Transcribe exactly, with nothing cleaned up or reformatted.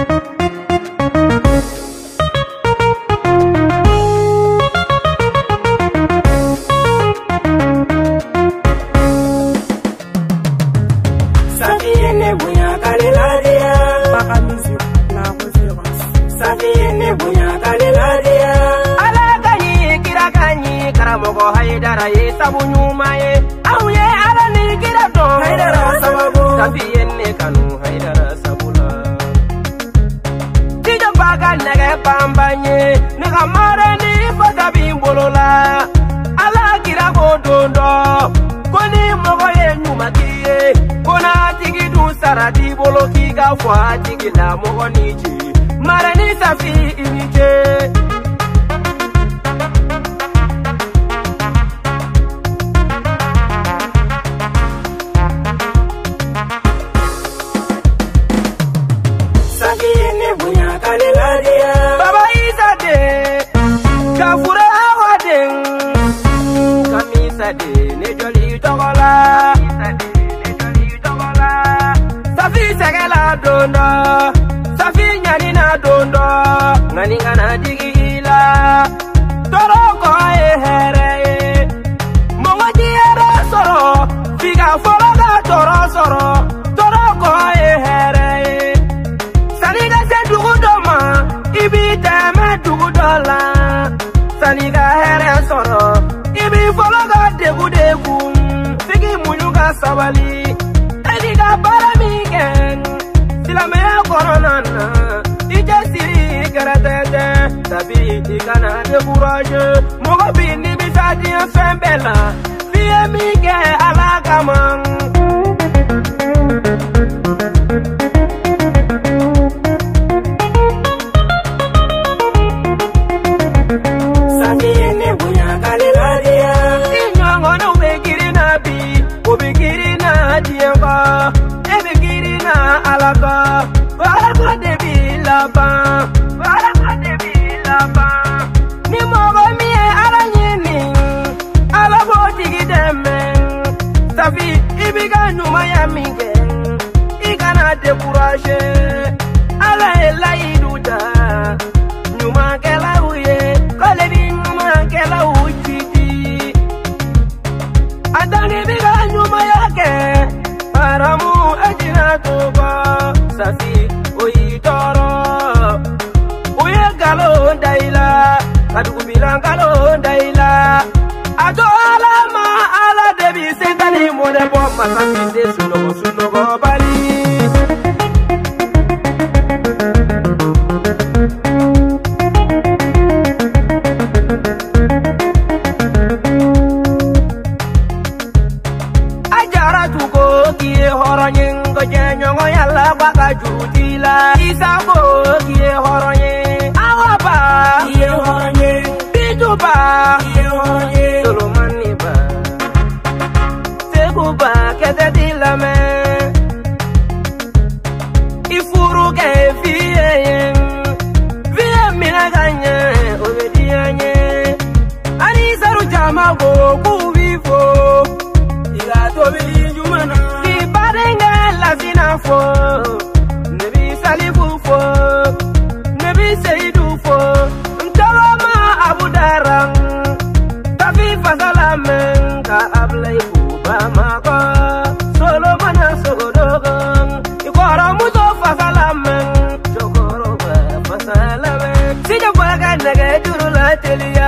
Mogo haidara ye sabu nyuma ye au ye ala ni kira to haidara sababu tapi enne kanu haidara sabula tijo baga nege pambanye nega mare ni fata bimbolola ala kira godondo koni mogo ye nyuma kiye kona tigi du sarati bolo kiga fwa tigi la mogo niji mare ni safi inije Baba Isade, Kafura Wading, Kamisade, Nejoli Togola, Nejoli Togola, Safi Sagala Dondo, Safi Yanina Dondo, Naningana Digila, Toroko Ehere, Momaji Era Soro, Figa Folaga Toro Soro, Toroko Ehere. Saniga here soro ibi fologa degu degu figi munyuga sabali ediga baramigen silame corona na ije siri garatete tabi igana de courage mogo bini bisadi fembela fie mige alagaman alaka wara de bilaba wara de bilaba ni mogo mi aranyini alabo tigideme safi ibiga nyuma ya minge igana de courage ala ela iduda nyuma kela uye kole ni nyuma kela uchidi adani biga nyuma yake paramu ajina toba safi oyitoro oye galo daila adugu bilangalo daila ajo alama ala debi sentani mone bo masafi de sunogo sunogo bali ajara tuko kie horonyen nyongo yalla baka jutila isako kie horonye awaba kie horonye bijuba kie horonye solomani ba seguba kete dilame ifuru ke vie vie minaganye obedianye ani saru jama go kuvivo igato bilinjumana fo nebi salifu fo nebi seidu fo mtalama abudarang tafi fasalamen ka ablaifu bamako solo mana sogodogon ikoro muto fasalamen chokoro ba fasalamen sija baga nage jurula telia